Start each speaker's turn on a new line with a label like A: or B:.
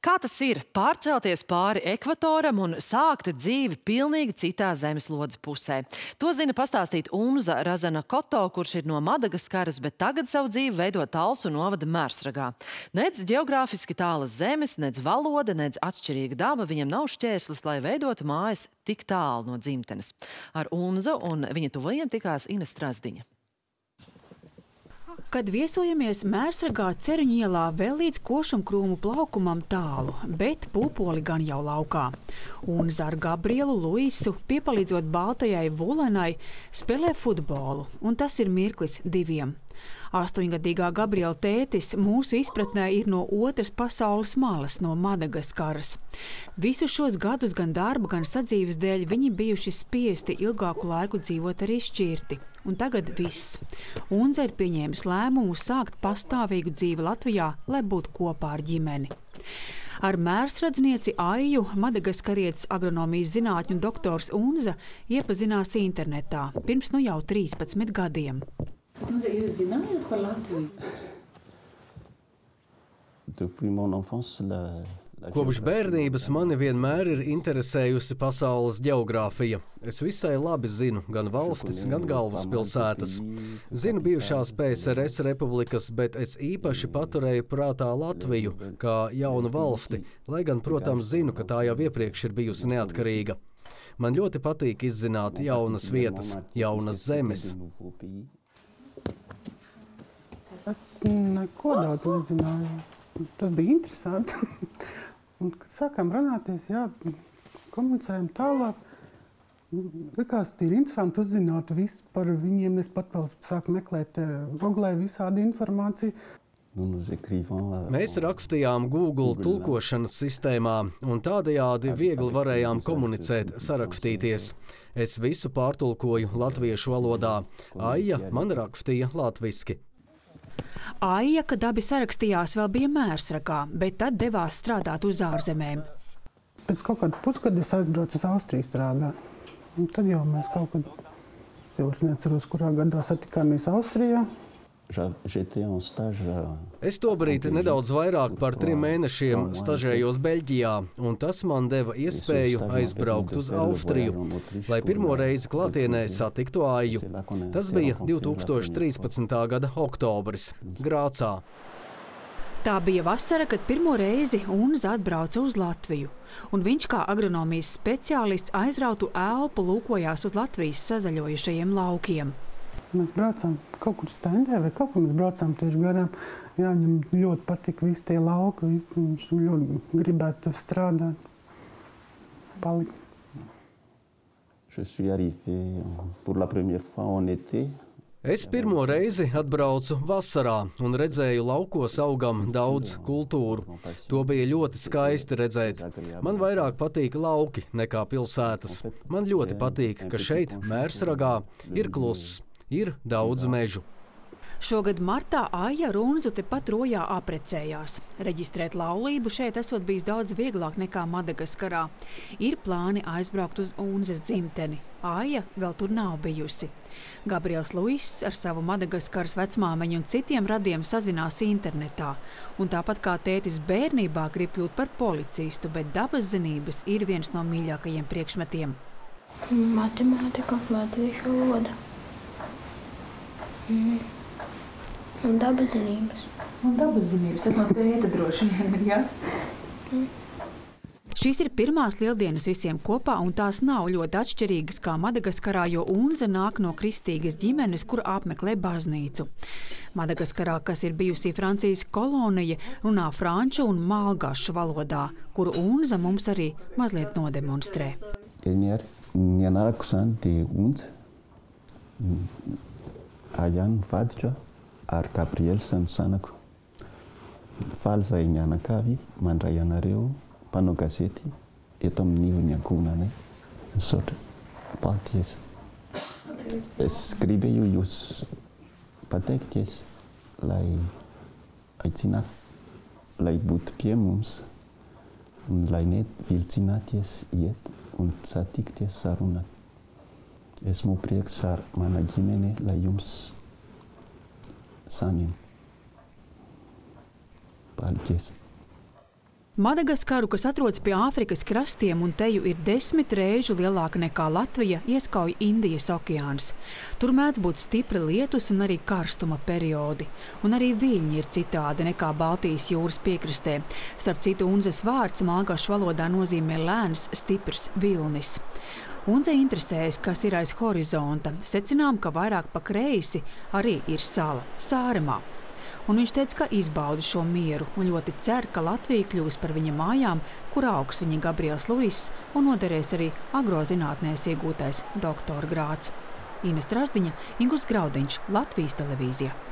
A: Kā tas ir pārcelties pāri ekvatoram un sākt dzīvi pilnīgi citā zemeslodes pusē? To zina pastāstīt Unza Razanakoto, kurš ir no Madagaskaras, bet tagad savu dzīvi veido Talsu novada Mērsragā. Nec geogrāfiski tālas zemes, nec valoda, nec atšķirīga daba viņam nav šķērslis, lai veidotu mājas tik tālu no dzimtenes. Ar Unzu un viņa tuvajiem tikās Ina Strazdiņa.
B: Kad viesojamies Mērsragā Ceruņu ielā vēl līdz košumkrūmu plaukumam tālu, bet pūpoli gan jau laukā. Un ar Gabrielu Luisu, piepalīdzot baltajai Vulenai, spēlē futbolu, un tas ir mirklis diviem. 8-gadīgā Gabriela tētis mūsu izpratnē ir no otras pasaules malas, no Madagaskaras. Visus šos gadus gan darba, gan sadzīves dēļ viņi bijuši spiesti ilgāku laiku dzīvot arī šķirti. Un tagad viss. Unze ir pieņēmis lēmumu sākt pastāvīgu dzīvi Latvijā, lai būtu kopā ar ģimeni. Ar mērsradznieci Aiju madagaskarietis agronomijas zinātņu doktors Unza iepazinās internetā pirms jau 13 gadiem.
C: Unze, jūs zinājāt par Latviju?
D: Kopš bērnības mani vienmēr ir interesējusi pasaules ģeogrāfija. Es visai labi zinu gan valstis, gan galvaspilsētas. Zinu bijušās PSRS republikas, bet es īpaši paturēju prātā Latviju kā jaunu valsti, lai gan, protams, zinu, ka tā jau iepriekš ir bijusi neatkarīga. Man ļoti patīk izzināt jaunas vietas, jaunas zemes.
E: Es neko daudz nezināju. Tas bija interesanti. Un, kad sākām runāties, komunicējām tālāk, likās, ir interesanti uzzināt visu par viņiem. Es pat vēl sāku meklēt Googlē visādi informāciju.
D: Mēs rakstījām Google tulkošanas sistēmā un tādējādi viegli varējām komunicēt, sarakstīties. Es visu pārtulkoju latviešu valodā. Aija man rakstīja latviski.
B: Aija, kad abi sarakstījās, vēl bija Mērsragā, bet tad devās strādāt uz ārzemēm.
E: Pēc kaut kāda pusgada es aizbraucu uz Austriju strādāt. Un tad jau mēs kaut kad, es neatceros, kurā gadā satikāmies Austrijā.
D: Es tobrīd nedaudz vairāk par 3 mēnešiem stažējos Beļģijā, un tas man deva iespēju aizbraukt uz Austriju, lai pirmo reizi klātienē satiktu Aiju. Tas bija 2013. gada oktobris, Grācā.
B: Tā bija vasara, kad pirmo reizi Unza atbrauca uz Latviju, un viņš kā agronomijas speciālists aizrautu elpu lūkojās uz Latvijas sazaļojušajiem laukiem.
E: Mēs braucām kaut kur stendē vai kaut kur mēs braucām tieši garām. Jā, viņam ļoti patika visi tie lauki, viņš ļoti gribētu strādāt, palikt.
D: Es pirmo reizi atbraucu vasarā un redzēju laukos augam daudz kultūru. To bija ļoti skaisti redzēt. Man vairāk patīk lauki nekā pilsētas. Man ļoti patīk, ka šeit, Mērsragā, ir kluss. Ir daudz mežu.
B: Šogad martā Aija ar Unzu tepat Rojā aprecējās. Reģistrēt laulību šeit esot bijis daudz vieglāk nekā Madagaskarā. Ir plāni aizbraukt uz Unzas dzimteni. Aija vēl tur nav bijusi. Gabriels Luiss ar savu Madagaskaras vecmāmeņu un citiem radiem sazinās internetā. Un tāpat kā tētis bērnībā grib kļūt par policistu, bet dabas zinības ir viens no mīļākajiem priekšmetiem.
F: Matemātika, latviešu valoda. Un dabas zinības.
C: Un dabas zinības, tas no tēta droši vien ir, jā?
B: Šīs ir pirmās lieldienas visiem kopā, un tās nav ļoti atšķirīgas kā Madagaskarā, jo Unza nāk no kristīgas ģimenes, kur apmeklē baznīcu. Madagaskarā, kas ir bijusi Francijas kolonija, runā franču un malgašu valodā, kuru Unza mums arī mazliet nodemonstrē.
G: Ajan Fadja ar Gabriel Sansanako. Falza Iñanakavi, Mandrayanareo, Panogaseti, eto amin'ny Onyakonanay, misaotra Paltiesa. Escreveu os patekties lai aitsinat, lai butpiemums, lai net viltsinaties iet, un satikties sarunat. Esmu prieks ar mana ģimene, lai jums saņem. Paldies!
B: Madagaskaru, kas atrodas pie Āfrikas krastiem un teju ir 10 reižu lielāka nekā Latvija, ieskauj Indijas okeāns. Tur mēdz būt stipri lietus un arī karstuma periodi. Un arī viļņi ir citādi nekā Baltijas jūras piekrastē. Starp citu, Unzas vārds malgašu valodā nozīmē lēns, stiprs vilnis. Unze interesējas, kas ir aiz horizonta. Secinām, ka vairāk pa kreisi arī ir sala Sāremā. Un viņš teica, ka izbauda šo mieru un ļoti cer, ka Latvija kļūs par viņa mājām, kur augs viņa Gabriels Luiss un noderēs arī agrozinātnēs iegūtais doktora grāds. Ines Trasdiņa, Ingus Graudiņš, Latvijas televīzija.